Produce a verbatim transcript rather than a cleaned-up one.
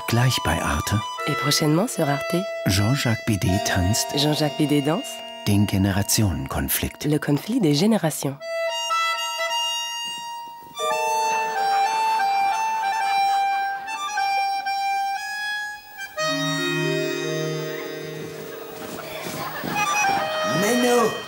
Gleich bei Arte. Et prochainement sur Arte, Jean-Jacques Bidet tanzt Jean-Jacques Bidet danse den Generationenkonflikt. le conflit des générations. Menno,